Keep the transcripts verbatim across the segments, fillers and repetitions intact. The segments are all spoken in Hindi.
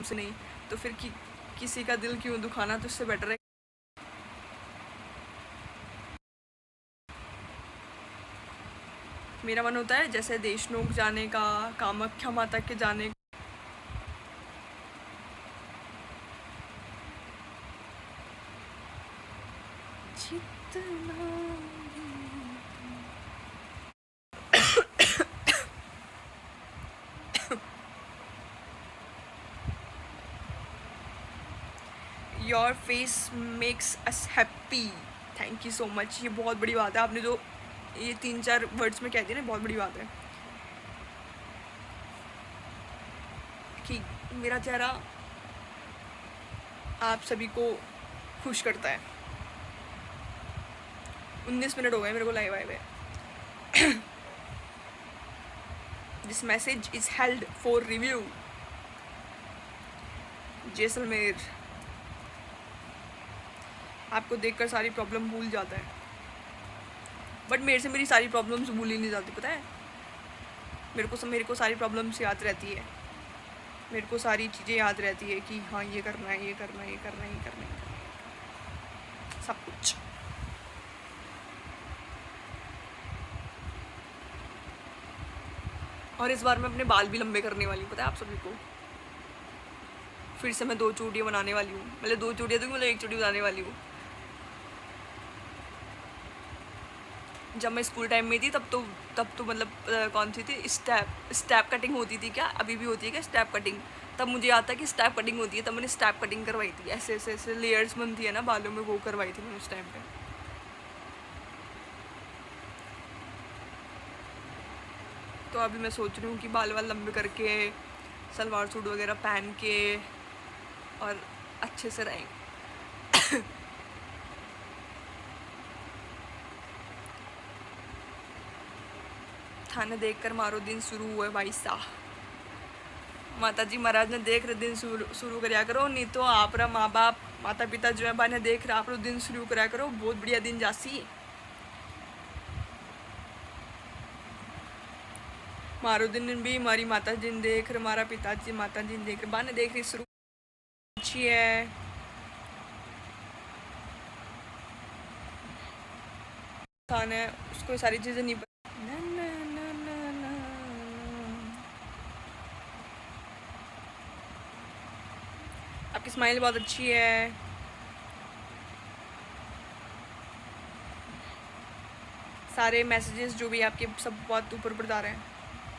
मुझसे नहीं, तो फिर कि, किसी का दिल क्यों दुखाना, तो उससे बेटर है मेरा मन होता है जैसे देशनोक जाने का, कामाख्या माता के जाने का। जितना your face makes us happy, thank you so much. ये बहुत बड़ी बात है, आपने जो ये तीन चार वर्ड्स में कह दिया ना, बहुत बड़ी बात है कि मेरा चेहरा आप सभी को खुश करता है। उन्नीस मिनट हो गए मेरे को लाइव आए हुए। This message is held for review. Jaisalmer, आपको देखकर सारी प्रॉब्लम भूल जाता है, बट मेरे से मेरी सारी प्रॉब्लम्स भूल ही नहीं जाती, पता है। मेरे को मेरे को सारी प्रॉब्लम्स याद रहती है, मेरे को सारी चीज़ें याद रहती है कि हाँ ये करना है, ये करना है, ये करना है, ये करना है, सब कुछ। और इस बार मैं अपने बाल भी लंबे करने वाली हूँ, पता है आप सभी को। फिर से मैं दो चूड़ियाँ बनाने वाली हूँ, मतलब दो चूड़ियाँ तो मतलब एक चूड़ी बनाने वाली हूँ। जब मैं स्कूल टाइम में थी तब तो तब तो मतलब आ, कौन सी थी, स्टैप स्टैप कटिंग होती थी क्या, अभी भी होती है क्या स्टैप कटिंग? तब मुझे याद था कि स्टैप कटिंग होती है, तब मैंने स्टैप कटिंग करवाई थी, ऐसे ऐसे ऐसे लेयर्स बनती है ना बालों में, वो करवाई थी मैंने उस टाइम पे। तो अभी मैं सोच रही हूँ कि बाल वाल लंबे करके सलवार सूट वगैरह पहन के और अच्छे से रहेंगे। थाने देख कर मारो दिन शुरू हुआ है भाई साहब। माता जी महाराज ने देख रहे दिन शुरू कराया करो, नहीं तो आप रहा माँ बाप माता पिता जो है भाई ने देख रहा आप दिन शुरू कराया करो, बहुत बढ़िया दिन जासी। मारो दिन भी हमारी माता जी ने देख रहे, हमारा पिताजी माता जी ने देख रहे, बाने देख रही शुरू अच्छी है। इंसान है उसको सारी चीज़ें नहीं पता। आपकी स्माइल बहुत अच्छी है। सारे मैसेजेस जो भी आपके सब बहुत ऊपर ऊपर जा रहे हैं।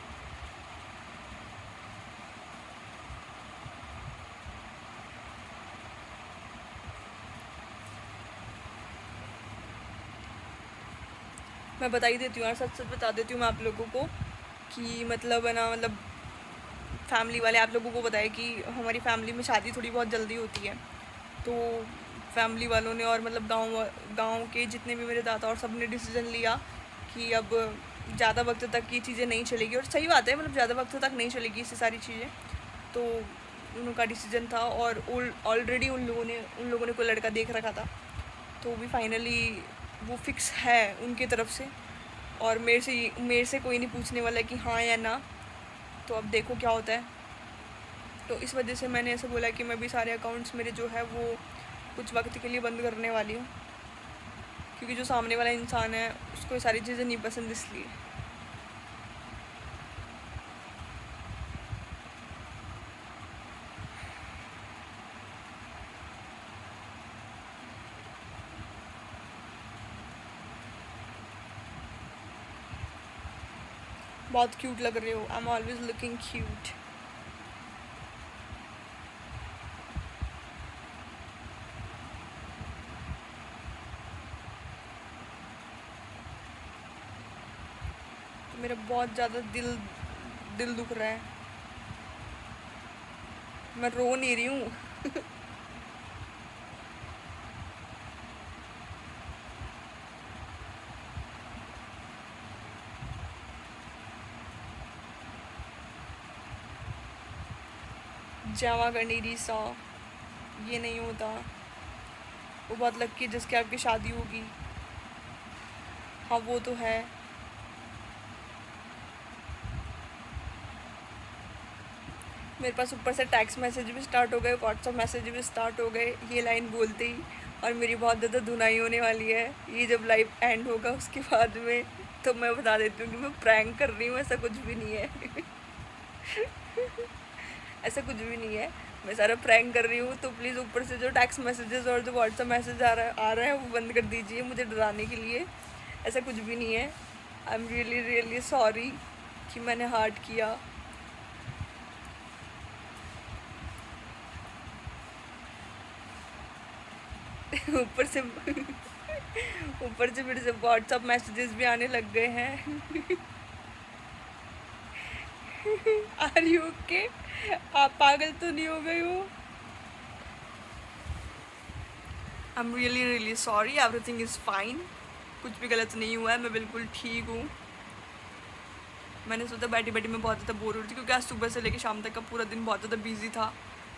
मैं बता ही देती हूँ यार, सच सच बता देती हूँ मैं आप लोगों को कि मतलब है ना, मतलब फैमिली वाले आप लोगों को बताए कि हमारी फैमिली में शादी थोड़ी बहुत जल्दी होती है, तो फैमिली वालों ने और मतलब गांव गांव के जितने भी मेरे दादा और सब ने डिसीज़न लिया कि अब ज़्यादा वक्त तक ये चीज़ें नहीं चलेगी, और सही बात है, मतलब ज़्यादा वक्त तक नहीं चलेगी इससे सारी चीज़ें, तो उनका डिसीज़न था। और ऑलरेडी उन लोगों ने उन लोगों ने कोई लड़का देख रखा था, तो भी फाइनली वो फिक्स है उनकी तरफ से, और मेरे से मेरे से कोई नहीं पूछने वाला कि हाँ या ना, तो अब देखो क्या होता है। तो इस वजह से मैंने ऐसे बोला कि मैं भी सारे अकाउंट्स मेरे जो है वो कुछ वक्त के लिए बंद करने वाली हूँ, क्योंकि जो सामने वाला इंसान है उसको ये सारी चीज़ें नहीं पसंद, इसलिए। बहुत क्यूट लग रहे हो, I am always looking cute. मेरा बहुत ज़्यादा दिल दिल दुख रहा है, मैं रो नहीं रही हूँ। जावा करनी रही सौ, ये नहीं होता, वो बहुत लक्की जिसकी आपकी शादी होगी। हाँ वो तो है। मेरे पास ऊपर से टेक्स्ट मैसेज भी स्टार्ट हो गए, व्हाट्सअप मैसेज भी स्टार्ट हो गए ये लाइन बोलते ही। और मेरी बहुत ज़्यादा धुनाई होने वाली है। ये जब लाइव एंड होगा उसके बाद में तो मैं बता देती हूँ कि मैं प्रैंक कर रही हूँ, ऐसा कुछ भी नहीं है। ऐसा कुछ भी नहीं है, मैं सारा प्रैंक कर रही हूँ। तो प्लीज़ ऊपर से जो टेक्स्ट मैसेजेस और जो व्हाट्सअप मैसेज आ रहा है आ रहा है वो बंद कर दीजिए मुझे डराने के लिए। ऐसा कुछ भी नहीं है। I am really really sorry कि मैंने हार्ट किया। ऊपर से ऊपर से फिर से व्हाट्सअप मैसेजेस भी आने लग गए हैं। Are you okay? आप पागल तो नहीं हो गए हो? I am really really sorry, everything is fine. कुछ भी गलत नहीं हुआ है, मैं बिल्कुल ठीक हूँ। मैंने सोचा बैठी बैठी मैं बहुत ज़्यादा बोर हो रही थी क्योंकि आज सुबह से लेकर शाम तक का पूरा दिन बहुत ज़्यादा बिजी था।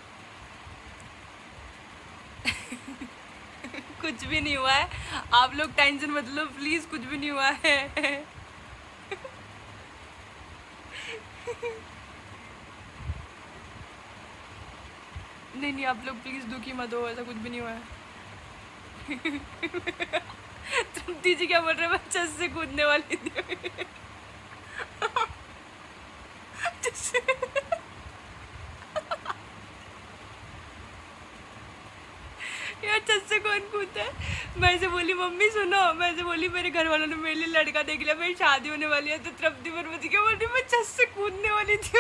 कुछ भी नहीं हुआ है, आप लोग टेंशन मत लो प्लीज़, कुछ भी नहीं हुआ है। नहीं नहीं आप लोग प्लीज़ दुखी मत हो, ऐसा कुछ भी नहीं हुआ है। तृप्ति जी क्या बोल रहे हैं? मैं छत से कूदने वाली थी। यार छत से कौन कूदता है? मैं से बोली मम्मी सुनो, मैं से बोली मेरे घर वालों ने मेरे लिए लड़का देख लिया, मेरी शादी होने वाली है। तो तृप्ति पर्वती क्या बोल रही मैं छत से कूदने वाली थी।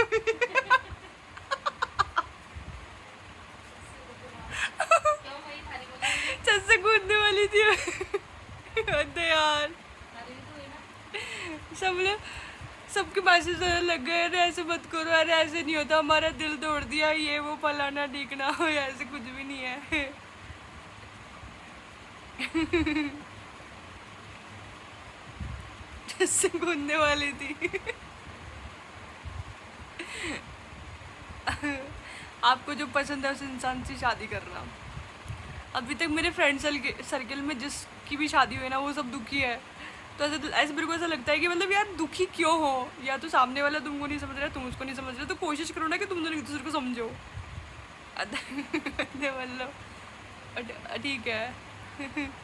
छत से कूदने वाली थी। अरे यार सब लोग सबके मैसेज लग गए, अरे ऐसे मत करो, अरे ऐसे नहीं होता, हमारा दिल तोड़ दिया, ये वो फलाना ढीकना हो, ऐसे कुछ भी नहीं है। जिससे कूदने वाली थी। आपको जो पसंद है उस इंसान से शादी करना। अभी तक मेरे फ्रेंड सर्कल में जिसकी भी शादी हुई ना वो सब दुखी है। तो ऐसे ऐसे मेरे को ऐसा लगता है कि मतलब यार दुखी क्यों हो? या तो सामने वाला तुमको नहीं समझ रहा, तुम उसको नहीं समझ रहे, तो कोशिश करो ना कि तुम दोनों एक दूसरे को समझो। मतलब ठीक है।